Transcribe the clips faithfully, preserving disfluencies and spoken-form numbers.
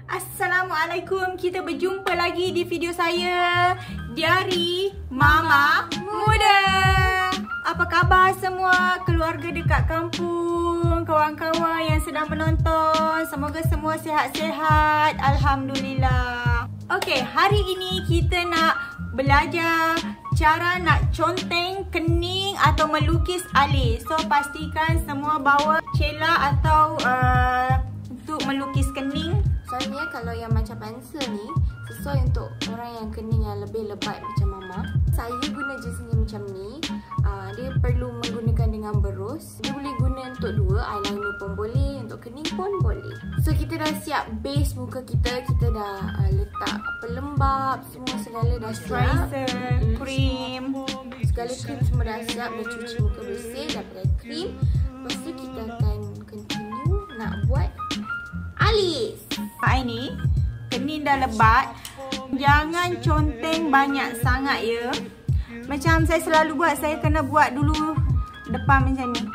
Assalamualaikum, kita berjumpa lagi di video saya, Diari Mama Muda. Apa khabar semua keluarga dekat kampung, kawan-kawan yang sedang menonton? Semoga semua sihat-sihat, Alhamdulillah. Okey, hari ini kita nak belajar cara nak conteng kening atau melukis alis. So pastikan semua bawa cela atau uh, untuk melukis kening. Soalnya kalau yang macam pencil ni sesuai untuk orang yang kening yang lebih lebat macam mama. Saya guna jersey macam ni. uh, Dia perlu menggunakan dengan berus. Dia boleh guna untuk dua, eyeliner pun boleh, untuk kening pun boleh. So kita dah siap base muka kita. Kita dah uh, letak pelembab, semua segala dah siap. Moisturizer, hmm. krim, segala krim semua dah siap. Dah cuci muka bersih, dah pakai krim. Lepas tu kita akan continue nak buat alis. Pak ini kening dah lebat, jangan conteng banyak sangat ya. Macam saya selalu buat, saya kena buat dulu depan macam ni.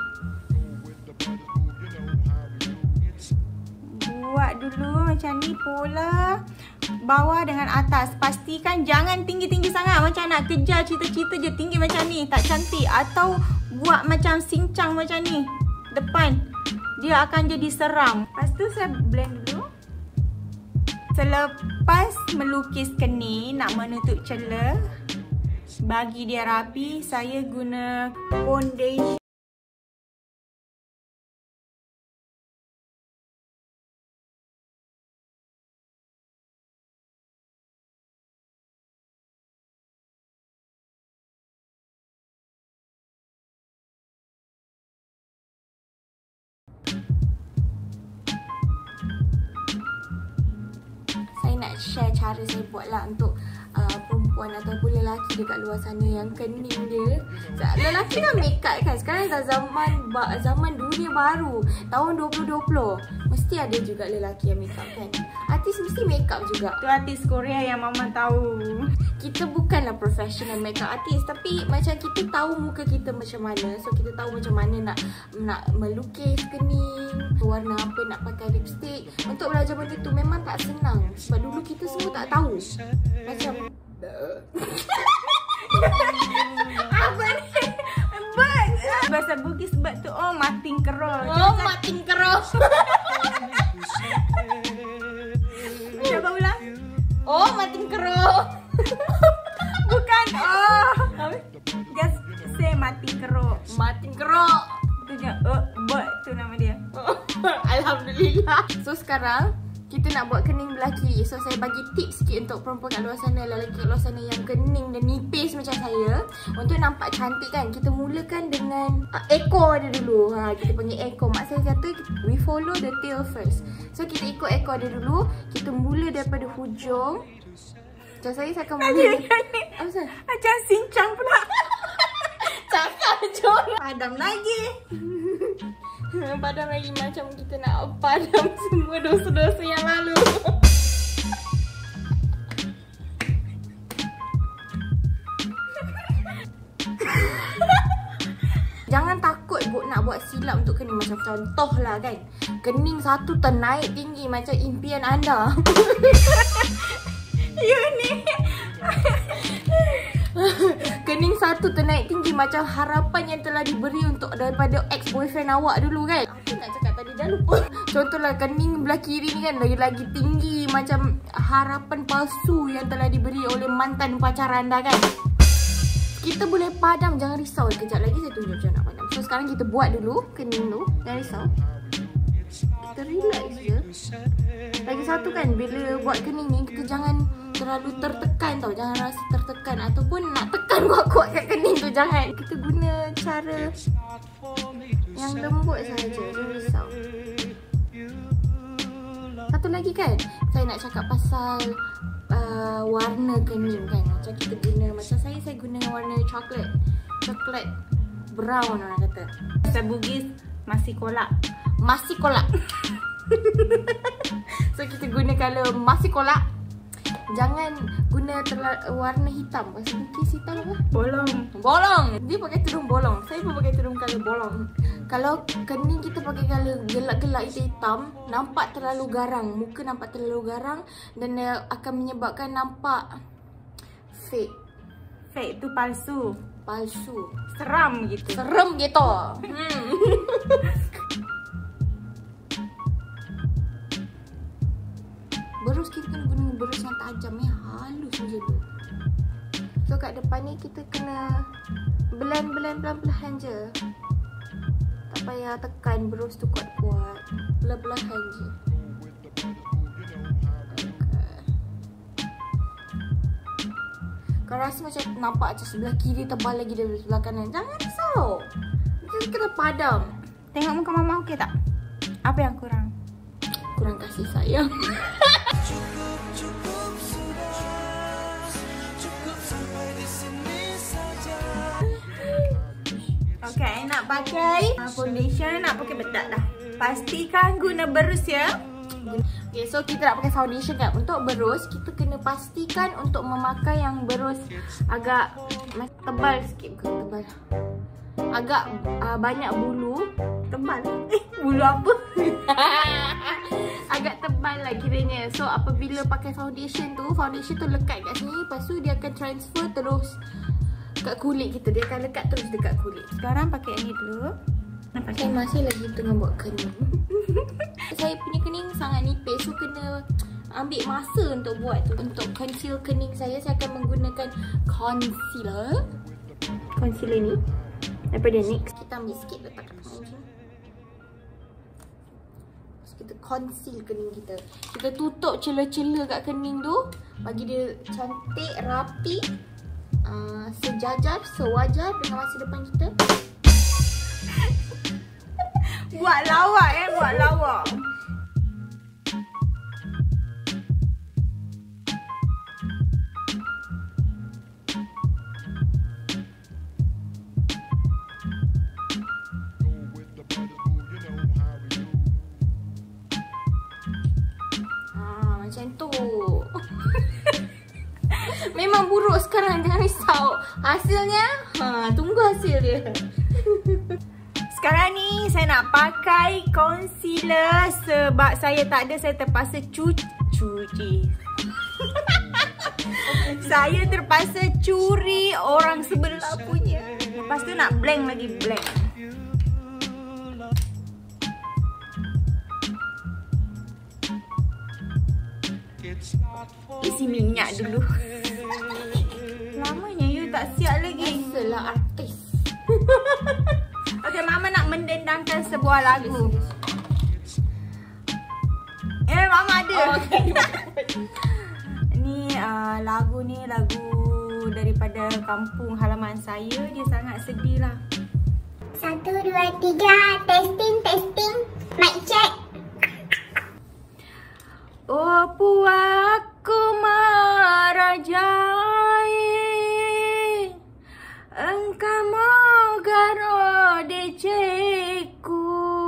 Buat dulu macam ni pola bawah dengan atas. Pastikan jangan tinggi-tinggi sangat, macam nak kejar cita-cita je tinggi macam ni, tak cantik. Atau buat macam cincang macam ni depan, dia akan jadi seram. Lepas tu saya blend dulu. Selepas melukis kening, nak menutup celah, bagi dia rapi, saya guna foundation. Nak share cara saya buat lah untuk uh, perempuan ataupun lelaki dekat luar sana yang kening dia. Lelaki kan make up kan, sekarang dah zaman zaman dunia baru, tahun dua ribu dua puluh. Mesti ada juga lelaki yang make up kan. Artis mesti make up juga. Tu artis Korea yang mama tahu. Kita bukanlah professional make up artist, tapi macam kita tahu muka kita macam mana. So kita tahu macam mana nak nak melukis kening, warna apa nak pakai lipstick. Untuk belajar benda tu memang tak senang, sebab dulu kita semua tak tahu. Macam apa ni? But bahasa Bugis but tu oh mating kerol. Oh mating kerol. Coba ulang. Oh mating kerol. Bukan oh. Just say mating kerol. Mating kerol. Tu je uh, but tu nama dia. Alhamdulillah. So sekarang kita nak buat kening belah kiri. So saya bagi tips sikit untuk perempuan kat luar sana, lelaki kat luar sana yang kening dan nipis macam saya. Untuk nampak cantik kan, kita mulakan dengan uh, ekor dia dulu. ha, Kita panggil ekor. Mak saya kata we follow the tail first. So kita ikut ekor dia dulu. Kita mula daripada hujung. Macam saya, saya akan mula. Apa sah? Macam cincang pula. Cakap jom. Padam lagi. Padam lagi macam kita nak padam semua dosa-dosa yang lalu. Jangan takut buat nak buat silap untuk kening. Macam contoh lah kan, kening satu ternaik tinggi macam impian anda. You ni. Kening satu ternaik tinggi macam harapan yang telah diberi untuk daripada ex-boyfriend awak dulu kan. Apa nak cakap tadi dah lupa. Contohlah kening belah kiri ni kan lagi-lagi tinggi macam harapan palsu yang telah diberi oleh mantan pacar anda kan. Kita boleh padam, jangan risau. Kejap lagi saya tunjuk macam nak padam. So sekarang kita buat dulu kening tu, jangan risau. Kita relax je. Lagi satu kan, bila buat kening ni kita jangan terlalu tertekan tau. Jangan rasa tertekan ataupun nak tekan kuat-kuat kat kening tu, jangan. Kita guna cara yang lembut sahaja, jangan risau. Satu lagi kan, saya nak cakap pasal uh, warna kening kan. Macam kita guna, macam saya, saya guna warna coklat. Coklat brown orang kata. Bahasa Bugis masih kolak. Masih kolak. So kita guna color masih kolak. Jangan guna terlalu warna hitam. Pasal Bugis hitam apa? Bolong. Bolong. Dia pakai tudung bolong. Saya pun pakai tudung color bolong. Kalau kening kita pakai color gelap-gelap hitam, nampak terlalu garang. Muka nampak terlalu garang dan uh, akan menyebabkan nampak fake. Fake tu palsu. Palsu. Seram gitu. Serem gitu. Hmm. Berus kita kena guna berus yang tajam ya, halus je tu. So kat depan ni kita kena blend-blend pelan-pelan je. Tak payah tekan berus tu kuat-kuat. Pelan-pelan je. Kau rasa macam nampak macam sebelah kiri tebal lagi dari sebelah kanan, jangan risau. Kita kena padam. Tengok muka mama okey tak? Apa yang kurang? Kurang kasih sayang. Cukup, cukup sudah. Cukup sampai di sini saja. Okay, nak pakai uh, foundation, nak pakai bedak dah. Pastikan guna berus ya. Okay, so kita nak pakai foundation kan. Untuk berus, kita kena pastikan untuk memakai yang berus agak tebal sikit. Bukan tebal, agak uh, banyak bulu. Tebal. Eh, bulu apa? Agak tebal lah kiranya. So apabila pakai foundation tu, foundation tu lekat kat sini, lepas tu dia akan transfer terus kat kulit kita. Dia akan lekat terus dekat kulit. Sekarang pakai ni dulu. Saya masih lagi tengah buat kening. Saya punya kening sangat nipis, so kena ambil masa untuk buat tu. Untuk conceal kening saya, saya akan menggunakan concealer. Concealer ni daripada N Y X. Kita ambil sikit letak kat tangan je. Terus kita conceal kening kita. Kita tutup celah-celah kat kening tu, bagi dia cantik, rapi, uh, sejajar, sewajar dengan masa depan kita. Buat lawak eh, buat lawak. Ah, macam tu. Memang buruk sekarang, jangan risau. Hasilnya, ha, tunggu hasil dia. Sekarang ni saya nak pakai concealer sebab saya tak ada, saya terpaksa cuci. Saya terpaksa curi orang sebelah punya. Lepas tu nak blend lagi, blend. Isi minyak dulu. Lamanya you tak siap lagi. Biasalah artis. Okay, Mama nak mendendangkan sebuah lagu. Eh, Mama ada. Oh, okay. Ni uh, lagu ni lagu daripada kampung halaman saya. Dia sangat sedih lah. Satu, dua, tiga. Testing, testing. Mic check. Oh, puaku marajai, engkau mau garo deceku,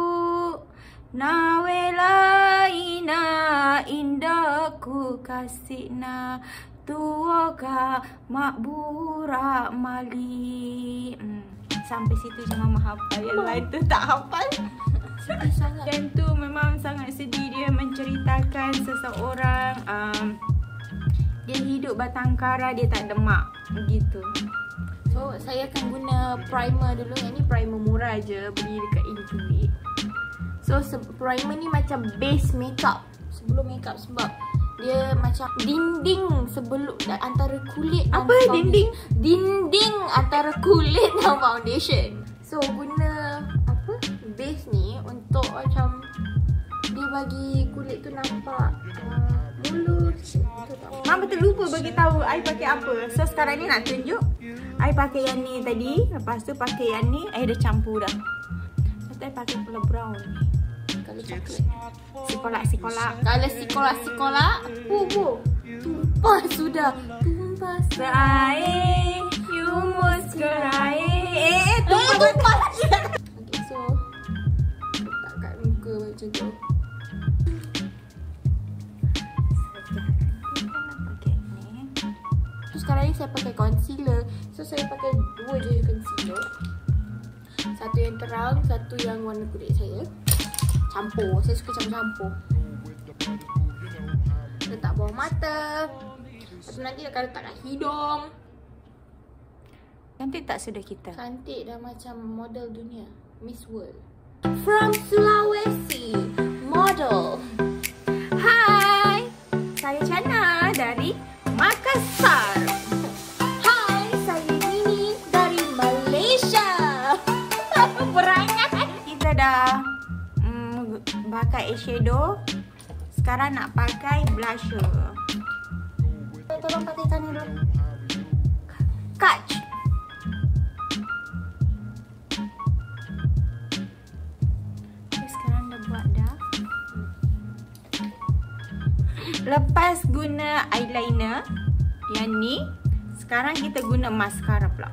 nawela ina indaku kasihna tuoga makbura mali. Hmm, sampai situ je Mama hafal, yang lain tu tak hafal. Sedih sangat. Dan tu memang sangat sedih. Dia menceritakan seseorang um, dia hidup batang kara, dia tak ada mak begitu. So saya akan guna primer dulu. Yang ni primer murah je, beli dekat Intuit. So primer ni macam base makeup sebelum makeup, sebab dia macam dinding sebelum antara kulit dan Apa foundation. dinding? Dinding antara kulit dan foundation. So guna apa? Base ni untuk macam dia bagi kulit tu nampak uh, mulus. Mama terlupa bagi tahu I pakai apa. So sekarang ni nak tunjuk I pakai yang ni tadi, lepas tu pakai yang ni, I dah campur dah. Lepas tu I pakai pula brown ni. Kalau coklat. Sikolak sikolak. Kalau sikolak-sikolak, oh, oh. Tumpah sudah. Tumpah Serai, you must gerai. Eh, eh, tumpah. Eh, tumpah lagi. Okay, so letak kat muka macam tu. So sekarang ni saya pakai concealer. So saya pakai dua je concealer. Satu yang terang, satu yang warna kulit saya. Campur, saya suka campur-campur. Letak bawah mata. Lepas tu nanti akan letak kat hidung. Cantik tak sudah kita? Cantik dah macam model dunia, Miss World. From Sulawesi, model. Hai, saya Chana dari Makassar. Hai, saya Nini dari Malaysia. Berangan. Kita dah mm, pakai eyeshadow. Sekarang nak pakai blusher. Tolong pakaikan ni dulu. Catch. Sekarang dah buat dah. Lepas guna eyeliner yang ni, sekarang kita guna mascara pula.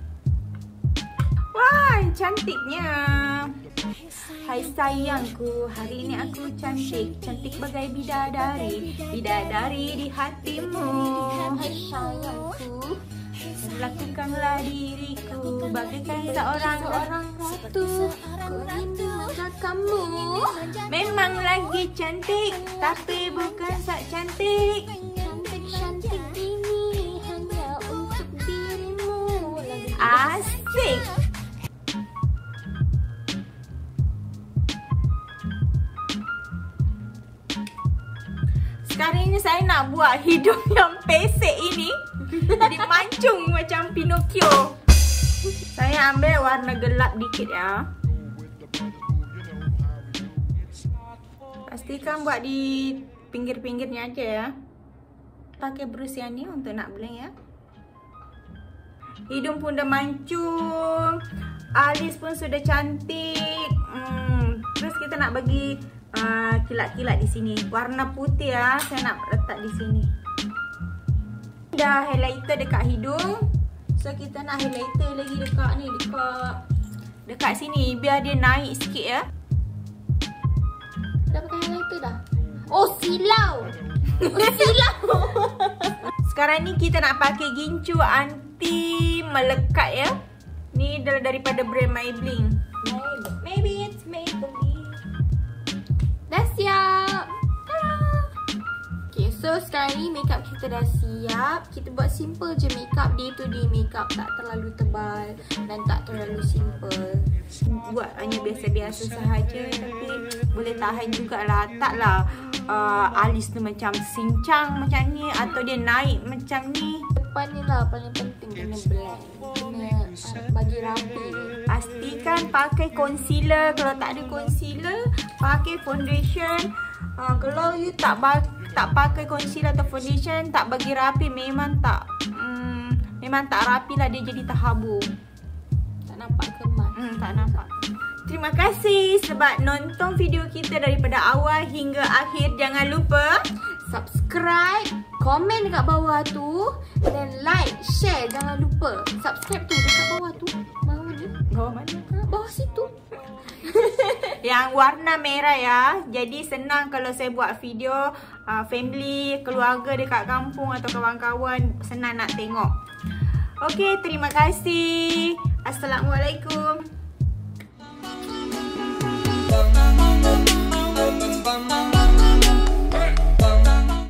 Wah, cantiknya. Hai sayangku, hari ini aku cantik. Cantik bagai bidadari. Bidadari di hatimu. Hai sayangku, Lakukanlah diriku bagaikan seorang seorang ratu. Ku ingin melihat kamu. Memang lagi cantik, tapi bukan sak cantik. Cantik-cantik ini hanya untuk dirimu. Asik. Sekarang ini saya nak buat hidung yang pesek ini jadi mancung macam Pinocchio. Saya ambil warna gelap dikit ya. Pastikan buat di pinggir-pinggirnya aja ya. Pakai brush yang ni untuk nak blend ya. Hidung pun dah mancung, alis pun sudah cantik. Hmm. Terus kita nak bagi uh, kilat-kilat di sini. Warna putih ya, saya nak letak di sini. Dah highlighter dekat hidung, so kita nak highlighter lagi dekat ni, dekat dekat sini biar dia naik sikit ya. Dah pakai highlighter dah? Oh, silau. Oh, silau. Sekarang ni kita nak pakai gincu anti melekat ya. Ni adalah daripada brand Maybelline. Maybe it's Maybelline. Dah siap. Tada. Okay, so sekarang ni makeup kita dah siap. Kita buat simple je makeup. Day to day makeup, tak terlalu tebal dan tak terlalu simple. Buat hanya biasa-biasa sahaja, tapi boleh tahan jugalah. Taklah uh, alis tu macam sincang macam ni atau dia naik macam ni. Depan ni lah paling penting, kena blend, kena uh, bagi rapi. Pastikan pakai concealer. Kalau tak ada concealer, pakai foundation. uh, Kalau you tak tak pakai concealer atau foundation, tak bagi rapi, memang tak um, Memang tak rapi lah, dia jadi terhabur. Tak nampak kemas. Hmm, tak nampak. Terima kasih sebab nonton video kita daripada awal hingga akhir. Jangan lupa subscribe, komen dekat bawah tu, dan like, share. Jangan lupa subscribe tu dekat bawah tu. Bawah mana? bawah mana? Ha, bawah situ. Yang warna merah ya. Jadi senang kalau saya buat video uh, family, keluarga dekat kampung atau kawan-kawan, senang nak tengok. Okey, terima kasih. Assalamualaikum.